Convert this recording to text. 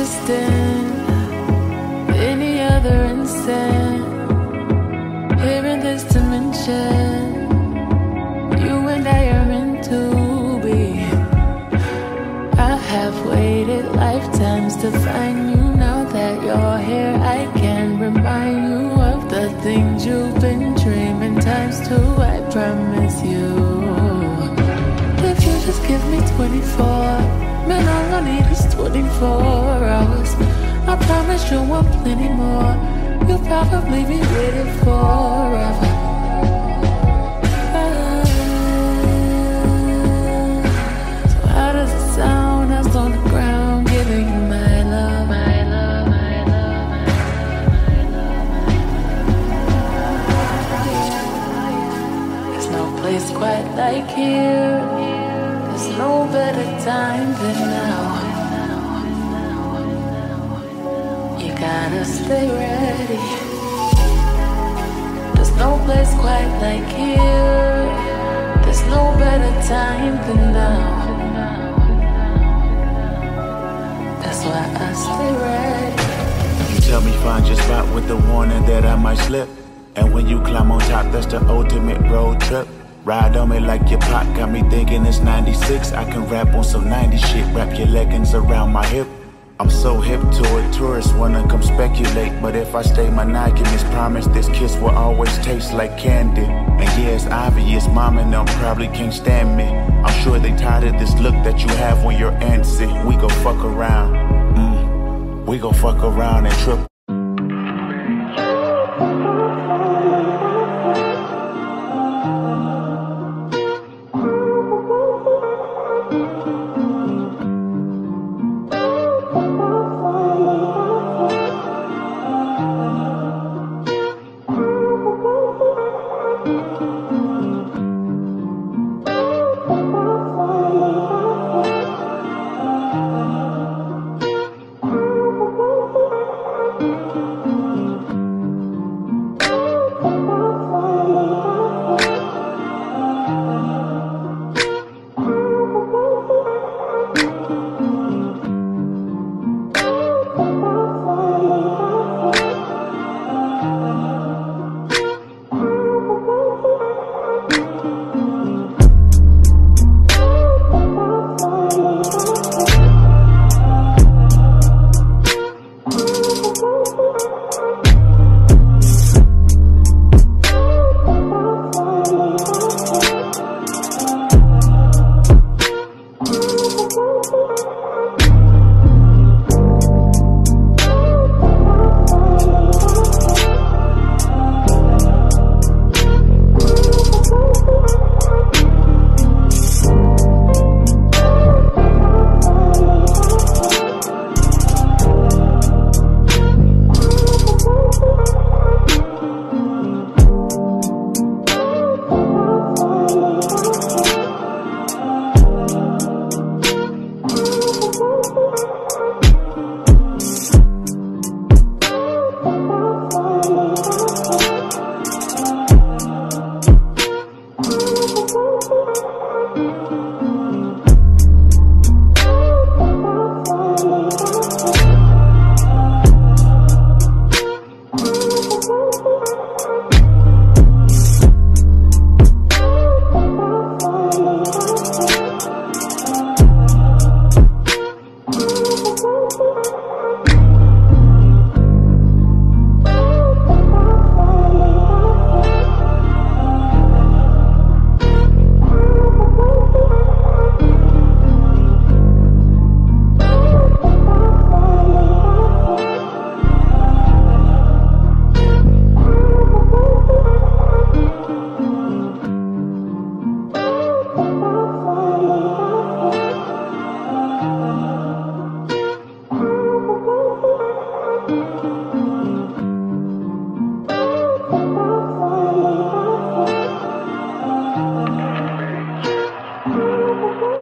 existing any other instant here in this dimension. You and I are meant to be. I have waited lifetimes to find you. Now that you're here, I can remind you of the things you've been dreaming times two. I promise you, if you just give me 24, man, all I need is 24 hours. I promise you want plenty more. You'll probably be waiting forever. So how does it sound? I was on the ground giving you my love, my love, my love, my love, my love. There's no place quite like here. There's no better time than now. You gotta stay ready. There's no place quite like here. There's no better time than now. That's why I stay ready. You tell me find your spot with the warning that I might slip. And when you climb on top, that's the ultimate road trip. Ride on me like your pot, got me thinking it's 96. I can rap on some 90s shit, wrap your leggings around my hip. I'm so hip to it, tourists wanna come speculate. But if I stay monogamous, promise this kiss will always taste like candy. And yeah, it's obvious, mom and them probably can't stand me. I'm sure they tired of this look that you have when you're antsy. We gon' fuck around, we gon' fuck around and trip.